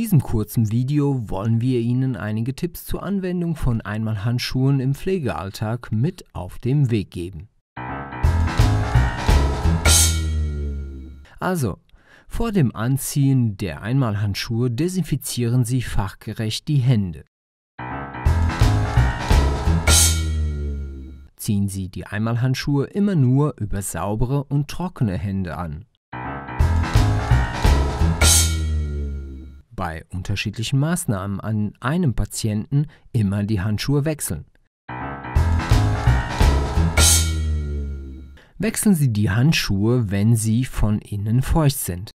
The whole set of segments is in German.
diesem kurzen Video wollen wir Ihnen einige Tipps zur Anwendung von Einmalhandschuhen im Pflegealltag mit auf den Weg geben. Also, vor dem Anziehen der Einmalhandschuhe desinfizieren Sie fachgerecht die Hände. Ziehen Sie die Einmalhandschuhe immer nur über saubere und trockene Hände an. Bei unterschiedlichen Maßnahmen an einem Patienten immer die Handschuhe wechseln. Wechseln Sie die Handschuhe, wenn sie von innen feucht sind.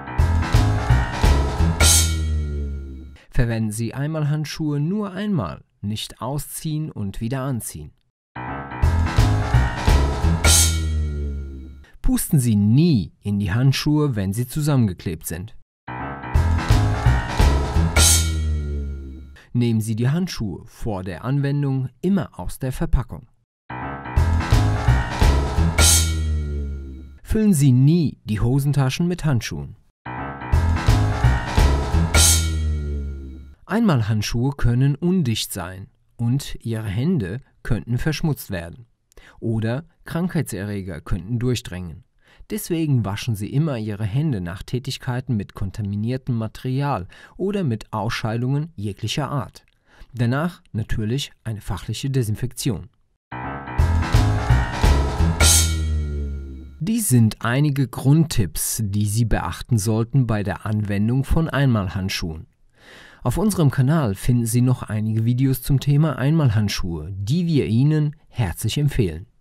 Verwenden Sie Einmalhandschuhe nur einmal, nicht ausziehen und wieder anziehen. Pusten Sie nie in die Handschuhe, wenn sie zusammengeklebt sind. Nehmen Sie die Handschuhe vor der Anwendung immer aus der Verpackung. Füllen Sie nie die Hosentaschen mit Handschuhen. Einmalhandschuhe können undicht sein und Ihre Hände könnten verschmutzt werden. Oder Krankheitserreger könnten durchdringen. Deswegen waschen Sie immer Ihre Hände nach Tätigkeiten mit kontaminiertem Material oder mit Ausscheidungen jeglicher Art. Danach natürlich eine fachliche Desinfektion. Dies sind einige Grundtipps, die Sie beachten sollten bei der Anwendung von Einmalhandschuhen. Auf unserem Kanal finden Sie noch einige Videos zum Thema Einmalhandschuhe, die wir Ihnen herzlich empfehlen.